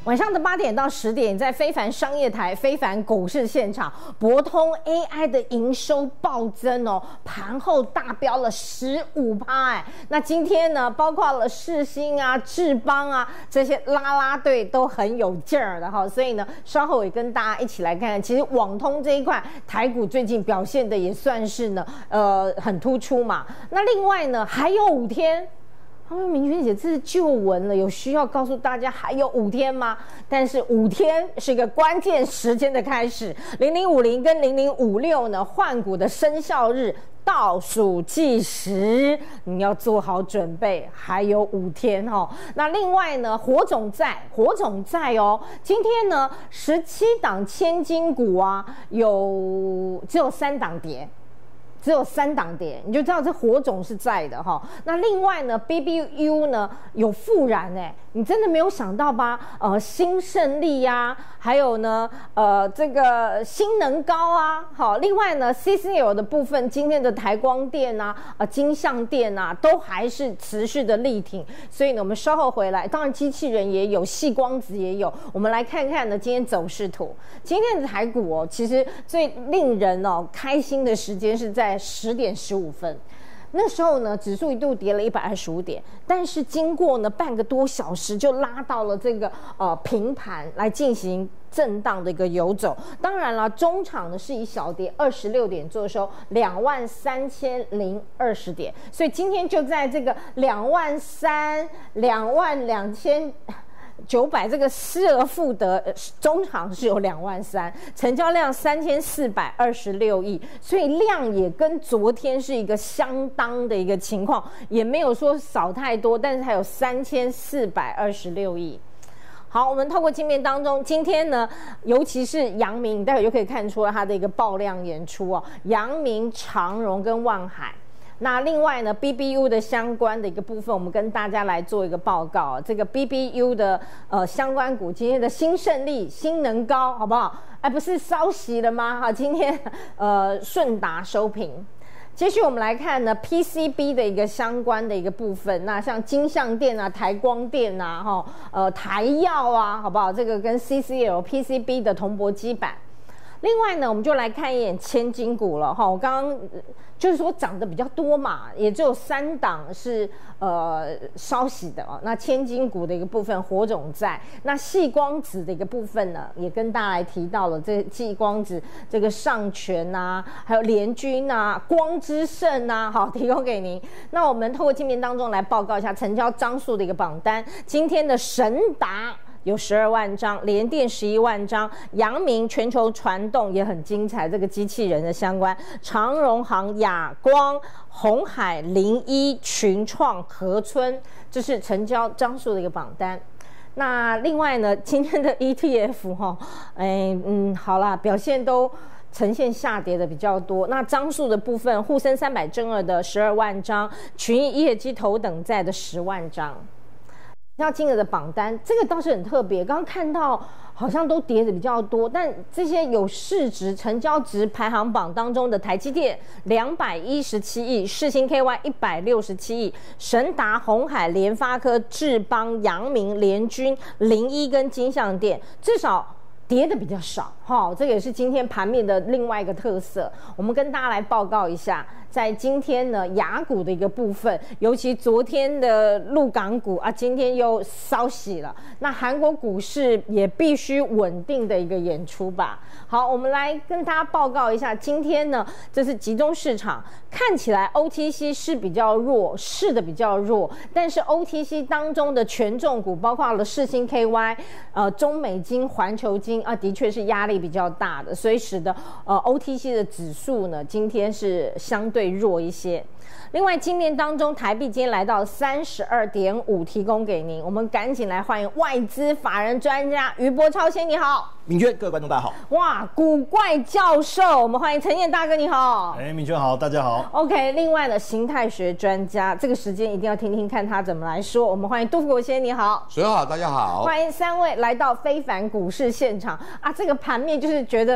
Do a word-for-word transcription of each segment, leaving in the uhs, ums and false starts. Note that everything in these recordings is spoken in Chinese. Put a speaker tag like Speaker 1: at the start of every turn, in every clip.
Speaker 1: 晚上的八点到十点，在非凡商业台、非凡股市现场，博通 A I 的营收暴增哦，盘后大飙了十五趴哎。那今天呢，包括了世芯啊、智邦啊这些啦啦队都很有劲儿的哈，所以呢，稍后也跟大家一起来看看，其实网通这一块台股最近表现的也算是呢，呃，很突出嘛。那另外呢，还有五天。他们明轩姐这是旧闻了，有需要告诉大家还有五天吗？但是五天是一个关键时间的开始，零零五零跟零零五六呢换股的生效日倒数计时，你要做好准备，还有五天哦。那另外呢，火种在，火种在哦。今天呢，十七档千金股啊，有只有三档跌。只有三档跌，你就知道这火种是在的哈。那另外呢 ，B B U 呢有复燃哎，你真的没有想到吧？呃，新胜利呀、啊，还有呢，呃，这个新能高啊，好，另外呢 ，C C L 的部分，今天的台光电啊，呃，金像电啊，都还是持续的力挺。所以呢，我们稍后回来，当然机器人也有，矽光子也有，我们来看看呢今天走势图。今天的台股哦，其实最令人哦开心的时间是在十点十五分，那时候呢，指数一度跌了一百二十五点，但是经过呢半个多小时，就拉到了这个呃平盘来进行震荡的一个游走。当然了，中场呢是以小跌二十六点做收，两万三千零二十点，所以今天就在这个两万三、两万两千。九百这个失而复得，中场是有两万三，成交量三千四百二十六亿，所以量也跟昨天是一个相当的一个情况，也没有说少太多，但是还有三千四百二十六亿。好，我们透过镜面当中，今天呢，尤其是阳明，你待会就可以看出它的一个爆量演出哦，阳明、长荣跟万海。那另外呢 ，B B U 的相关的一个部分，我们跟大家来做一个报告。这个 B B U 的呃相关股，今天的新胜利、新能高，好不好？哎，不是稍息了吗？好，今天呃顺达收平。接续我们来看呢 ，P C B 的一个相关的一个部分，那像金像电啊、台光电啊、哈呃台药啊，好不好？这个跟 C C L、P C B 的铜箔基板。另外呢，我们就来看一眼千金股了哈。我刚刚就是说涨得比较多嘛，也只有三档是呃稍息的哦。那千金股的一个部分火种在，那矽光子的一个部分呢，也跟大家来提到了这矽光子这个上权啊，还有联军啊、光之盛啊，好提供给您。那我们透过镜面当中来报告一下成交张数的一个榜单，今天的神达。有十二万张，联电十一万张，阳明全球传动也很精彩，这个机器人的相关，长荣航、亚光、鸿海、零一、群创、和春，这是成交张数的一个榜单。那另外呢，今天的 E T F 哈，哎嗯，好啦，表现都呈现下跌的比较多。那张数的部分，沪深三百正二的十二万张，群益业绩头等债的十万张。要金额的榜单，这个倒是很特别。刚刚看到好像都跌的比较多，但这些有市值、成交值排行榜当中的台积电两百一十七亿，世芯 K Y 一百六十七亿，神达、鸿海、联发科、智邦、阳明、联军、零一跟金像电，至少跌的比较少，哈，这个也是今天盘面的另外一个特色。我们跟大家来报告一下，在今天呢，雅股的一个部分，尤其昨天的陆港股啊，今天又稍息了。那韩国股市也必须稳定的一个演出吧。好，我们来跟大家报告一下，今天呢，这是集中市场，看起来 O T C 是比较弱，是的比较弱，但是 O T C 当中的权重股，包括了世芯 K Y、呃中美金、环球金啊，的确是压力比较大的，所以使得呃 O T C 的指数呢，今天是相对弱一些。另外，今年当中台币今天来到三十二点五，提供给您。我们赶紧来欢迎外资法人专家余博超先，你好。
Speaker 2: 明娟，各位观众大家好。
Speaker 1: 哇，古怪教授，我们欢迎陈彦大哥，你好。
Speaker 2: 哎，明娟好，大家好。
Speaker 1: OK， 另外呢，形态学专家，这个时间一定要听听看他怎么来说。我们欢迎杜富国先，你好。
Speaker 3: 水好，大家好。
Speaker 1: 欢迎三位来到非凡股市现场啊！这个盘面就是觉得，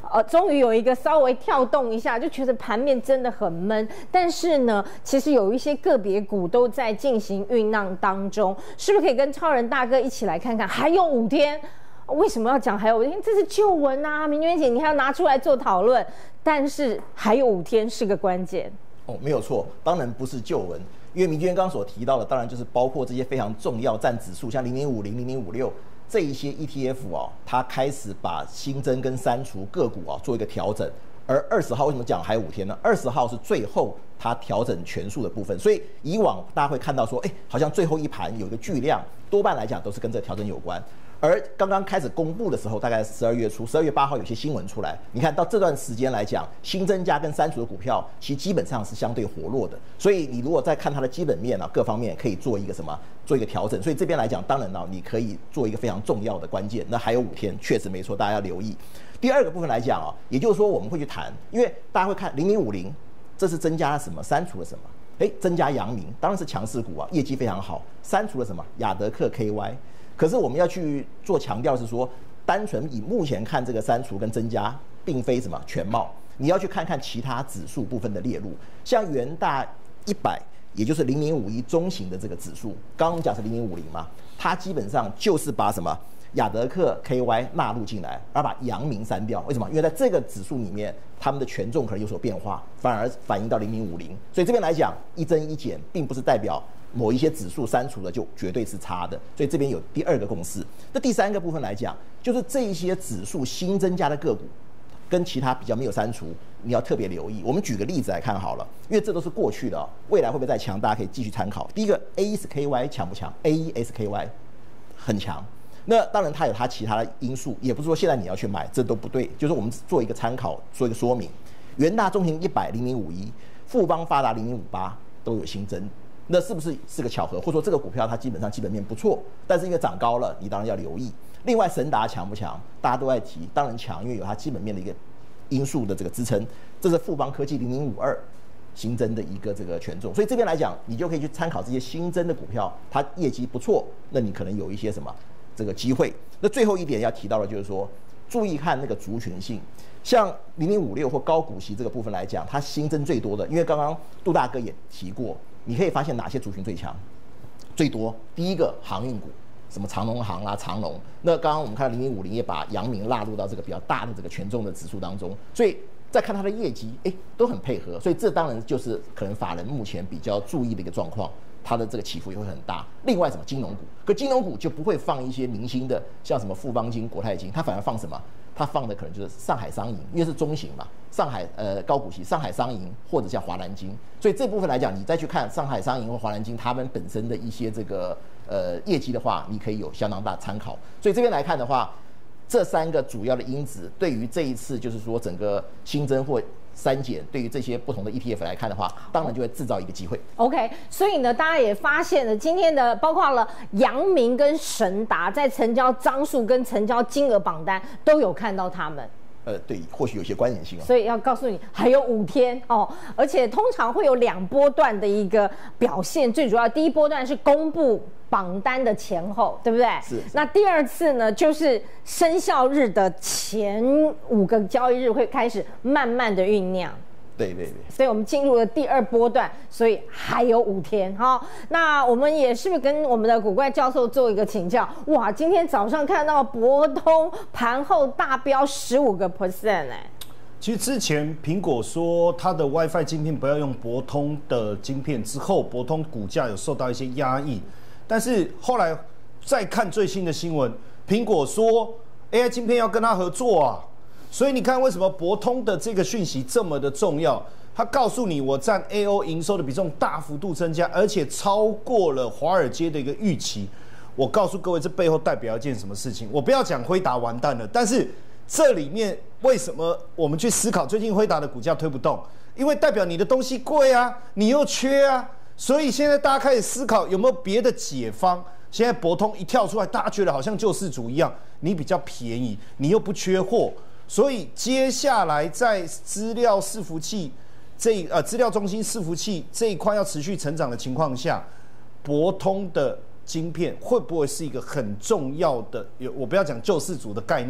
Speaker 1: 呃，终于有一个稍微跳动一下，就觉得盘面真的很闷。但是呢，其实有一些个别股都在进行酝酿当中，是不是可以跟超人大哥一起来看看？还有五天，为什么要讲还有五天？这是旧闻啊，明娟姐，你还要拿出来做讨论。但是还有五天是个关键。
Speaker 2: 哦，没有错，当然不是旧闻，因为明娟刚刚所提到的，当然就是包括这些非常重要占指数，像零零五零、零零五六。这一些 E T F 哦，它开始把新增跟删除个股啊做一个调整，而二十号为什么讲还有五天呢？二十号是最后它调整权数的部分，所以以往大家会看到说，哎，好像最后一盘有一个巨量，多半来讲都是跟这个调整有关。而刚刚开始公布的时候，大概十二月初，十二月八号有些新闻出来，你看到这段时间来讲，新增加跟删除的股票，其实基本上是相对活络的。所以你如果再看它的基本面啊，各方面可以做一个什么，做一个调整。所以这边来讲，当然呢、啊，你可以做一个非常重要的关键。那还有五天，确实没错，大家要留意。第二个部分来讲啊，也就是说我们会去谈，因为大家会看零零五零，这是增加了什么，删除了什么？哎，增加阳明，当然是强势股啊，业绩非常好。删除了什么？亚德克 K Y。可是我们要去做强调是说，单纯以目前看这个删除跟增加，并非什么全貌，你要去看看其他指数部分的列入，像元大一百，也就是零零五一中型的这个指数，刚刚我们讲是零零五零嘛，它基本上就是把什么亚德克 K Y 纳入进来，而把阳明删掉。为什么？因为在这个指数里面，他们的权重可能有所变化，反而反映到零零五零。所以这边来讲，一增一减，并不是代表某一些指数删除了就绝对是差的，所以这边有第二个共识。那第三个部分来讲，就是这一些指数新增加的个股，跟其他比较没有删除，你要特别留意。我们举个例子来看好了，因为这都是过去的、哦，未来会不会再强，大家可以继续参考。第一个 A S K Y 强不强 ？A E S K Y 很强。那当然它有它其他的因素，也不是说现在你要去买，这都不对。就是我们做一个参考，做一个说明。元大中型一百零零五一，富邦发达零零五八都有新增。那是不是是个巧合？或者说这个股票它基本上基本面不错，但是因为涨高了，你当然要留意。另外，神达强不强？大家都在提，当然强，因为有它基本面的一个因素的这个支撑。这是富邦科技零零五二新增的一个这个权重，所以这边来讲，你就可以去参考这些新增的股票，它业绩不错，那你可能有一些什么这个机会。那最后一点要提到的就是说，注意看那个族群性。像零零五六或高股息这个部分来讲，它新增最多的，因为刚刚杜大哥也提过。你可以发现哪些族群最强、最多？第一个航运股，什么长荣航啊、长荣。那刚刚我们看到零零五零也把阳明纳入到这个比较大的这个权重的指数当中，所以再看它的业绩，哎，都很配合。所以这当然就是可能法人目前比较注意的一个状况，它的这个起伏也会很大。另外什么金融股，可金融股就不会放一些明星的，像什么富邦金、国泰金，它反而放什么？它放的可能就是上海商银，因为是中型嘛，上海呃高股息，上海商银或者像华南金，所以这部分来讲，你再去看上海商银或华南金他们本身的一些这个呃业绩的话，你可以有相当大参考。所以这边来看的话，这三个主要的因子对于这一次就是说整个新增或删减，对于这些不同的 E T F 来看的话，当然就会制造一个机会。
Speaker 1: OK， 所以呢，大家也发现了今天的包括了阳明跟神达在成交张数跟成交金额榜单都有看到他们。
Speaker 2: 呃，对，或许有些关联性哦。
Speaker 1: 所以要告诉你，还有五天哦，而且通常会有两波段的一个表现，最主要第一波段是公布榜单的前后，对不对？
Speaker 2: 是。
Speaker 1: 那第二次呢，就是生效日的前五个交易日会开始慢慢的酝酿。
Speaker 2: 对对对，
Speaker 1: 所以我们进入了第二波段，所以还有五天哈。那我们也是不是跟我们的古怪教授做一个请教？哇，今天早上看到博通盘后大飙十五个 percent 哎。
Speaker 3: 其实之前苹果说它的 WiFi 晶片不要用博通的晶片，之后博通股价有受到一些压抑，但是后来再看最新的新闻，苹果说 A I 晶片要跟它合作啊。所以你看，为什么博通的这个讯息这么的重要？它告诉你，我占 A O 营收的比重大幅度增加，而且超过了华尔街的一个预期。我告诉各位，这背后代表一件什么事情？我不要讲辉达完蛋了，但是这里面为什么我们去思考最近辉达的股价推不动？因为代表你的东西贵啊，你又缺啊，所以现在大家开始思考有没有别的解方。现在博通一跳出来，大家觉得好像救世主一样，你比较便宜，你又不缺货。所以接下来在资料伺服器这呃资料中心伺服器这一块要持续成长的情况下，博通的晶片会不会是一个很重要的？我不要讲救世主的概念，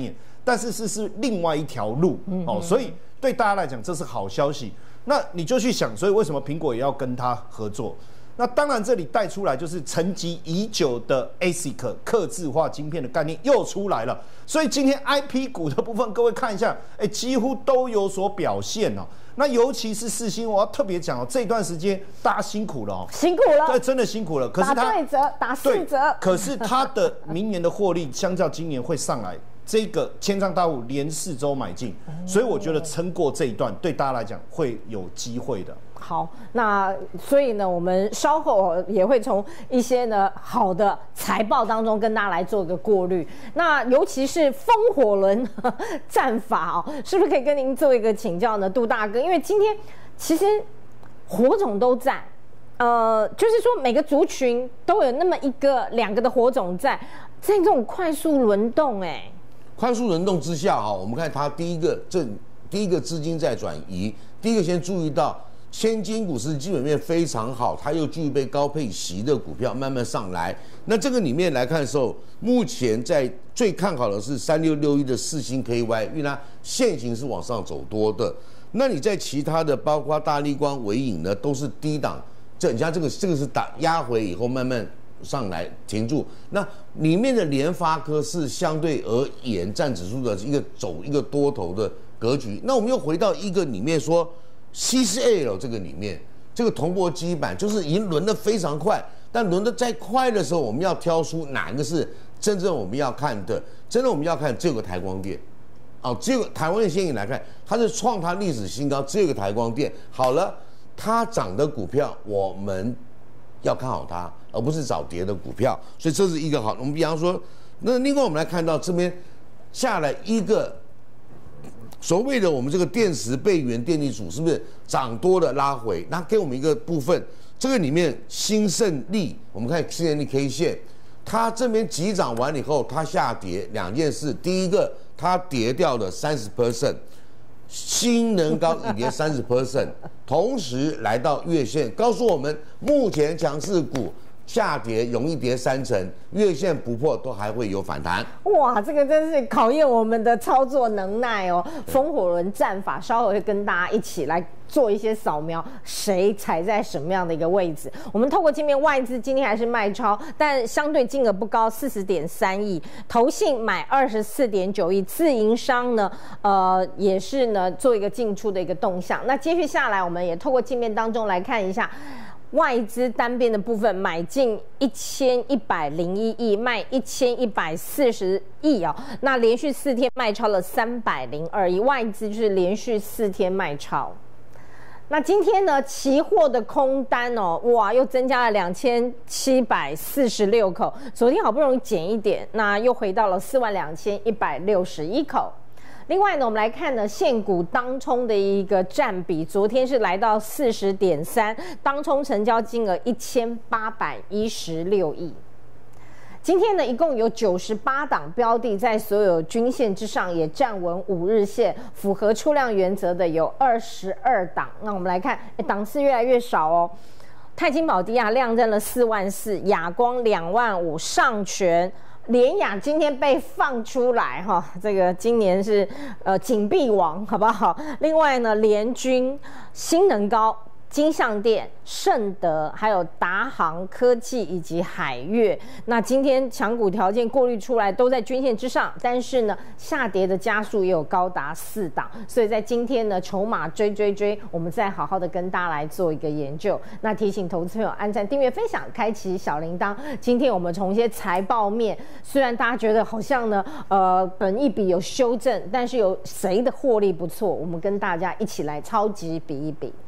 Speaker 3: 但是是是另外一条路哦，所以对大家来讲这是好消息。那你就去想，所以为什么苹果也要跟他合作？那当然，这里带出来就是沉寂已久的 A S I C 客制化晶片的概念又出来了。所以今天 I P 股的部分，各位看一下，哎，几乎都有所表现哦。那尤其是世芯，我要特别讲哦，这段时间大家辛苦了哦，
Speaker 1: 辛苦了，
Speaker 3: 对，真的辛苦了。可是它
Speaker 1: 打对折，打四折，
Speaker 3: 可是它的明年的获利相较今年会上来。这个千张大户连四周买进，所以我觉得撑过这一段，对大家来讲会有机会的。
Speaker 1: 好，那所以呢，我们稍后也会从一些呢好的财报当中跟大家来做一个过滤。那尤其是风火轮战法哦，是不是可以跟您做一个请教呢，杜大哥？因为今天其实火种都在。呃，就是说每个族群都有那么一个、两个的火种在，在这种快速轮动、欸，哎。
Speaker 4: 快速轮动之下，哈，我们看它第一个，这第一个资金在转移。第一个先注意到，千金股是基本面非常好，它又具备高配息的股票慢慢上来。那这个里面来看的时候，目前在最看好的是三六六一的世芯 K Y， 因为它现行是往上走多的。那你在其他的，包括大立光、微影呢，都是低档。这你像这个这个是打压回以后慢慢上来停住，那里面的联发科是相对而言占指数的一个走一个多头的格局。那我们又回到一个里面说 C C L 这个里面，这个铜箔基板就是已经轮得非常快，但轮得再快的时候，我们要挑出哪个是真正我们要看的？真正我们要看只有个台光电，哦，只有台湾的现影来看，它是创它历史新高，只有个台光电。好了，它涨的股票我们要看好它，而不是找跌的股票，所以这是一个好。我们比方说，那另外我们来看到这边下来一个所谓的我们这个电池备源电力组是不是涨多的拉回？那给我们一个部分，这个里面新胜利，我们看新胜利 K 线，它这边急涨完以后，它下跌两件事，第一个它跌掉了三十 percent。新能高已跌三十 percent， 同时来到月线，告诉我们目前强势股下跌容易跌三成，月线不破都还会有反弹。
Speaker 1: 哇，这个真是考验我们的操作能耐哦！风火轮战法，稍后会跟大家一起来做一些扫描，谁踩在什么样的一个位置。我们透过界面，外资今天还是卖超，但相对金额不高，四十点三亿，投信买二十四点九亿，自营商呢，呃，也是呢做一个进出的一个动向。那接续下来，我们也透过界面当中来看一下。外资单边的部分买进一千一百零一亿，卖一千一百四十亿哦。那连续四天卖超了三百零二亿，外资就是连续四天卖超。那今天呢，期货的空单哦，哇，又增加了两千七百四十六口，昨天好不容易减一点，那又回到了四万两千一百六十一口。另外呢，我们来看呢，现股当冲的一个占比，昨天是来到四十点三，当冲成交金额一千八百一十六亿。今天呢，一共有九十八档标的在所有均线之上，也站稳五日线，符合出量原则的有二十二档。那我们来看，档次越来越少哦。泰金宝迪亚亮灯了四万四，亚光两万五，上权。联亚今天被放出来哈，这个今年是呃紧闭王，好不好？另外呢，联军、新能高、金像电、盛德，还有达航科技以及海月，那今天强股条件过滤出来都在均线之上，但是呢，下跌的家数也有高达四档，所以在今天呢，筹码追追追，我们再好好的跟大家来做一个研究。那提醒投资朋友按赞、订阅、分享，开启小铃铛。今天我们从一些财报面，虽然大家觉得好像呢，呃，本益比有修正，但是有谁的获利不错，我们跟大家一起来超级比一比。